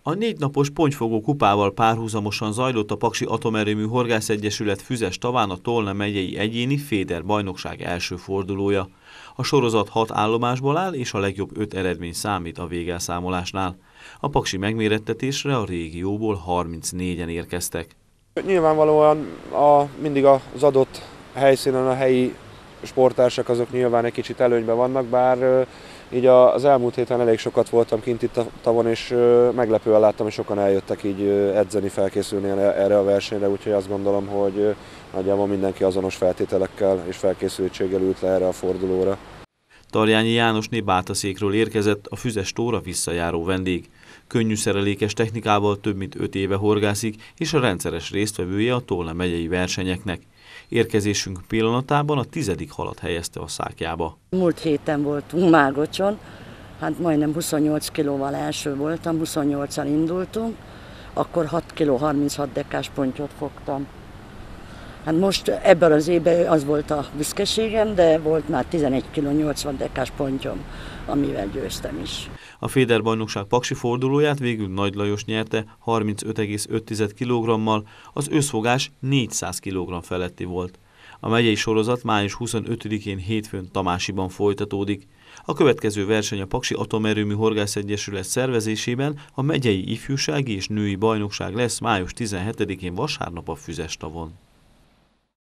A 4 napos pontyfogó kupával párhuzamosan zajlott a Paksi Atomerőmű Horgászegyesület füzes taván a Tolna megyei egyéni féder bajnokság első fordulója. A sorozat 6 állomásból áll, és a legjobb 5 eredmény számít a végelszámolásnál. A paksi megmérettetésre a régióból 34-en érkeztek. Nyilvánvalóan mindig az adott helyszínen a helyi sporttársak azok nyilván egy kicsit előnyben vannak, bár így az elmúlt héten elég sokat voltam kint itt a tavon, és meglepően láttam, hogy sokan eljöttek így edzeni, felkészülni erre a versenyre, úgyhogy azt gondolom, hogy nagyjából mindenki azonos feltételekkel és felkészültséggel ült le erre a fordulóra. Tarjányi Jánosné Bátaszékről érkezett, a füzes tóra visszajáró vendég. Könnyű szerelékes technikával több mint 5 éve horgászik, és a rendszeres résztvevője a Tolna megyei versenyeknek. Érkezésünk pillanatában a 10. halat helyezte a szákjába. Múlt héten voltunk Mágocson, hát majdnem 28 kilóval első voltam, 28-al indultunk, akkor 6 kg 36 dekás pontyot fogtam. Hát most ebben az évben az volt a büszkeségem, de volt már 11 kg 80 dekás pontyom, amivel győztem is. A féderbajnokság paksi fordulóját végül Nagy Lajos nyerte 35,5 kg-mal, az összfogás 400 kg feletti volt. A megyei sorozat május 25-én hétfőn Tamásiban folytatódik. A következő verseny a Paksi Atomerőmű Horgászegyesület szervezésében a megyei ifjúsági és női bajnokság lesz május 17-én vasárnap a Füzestavon.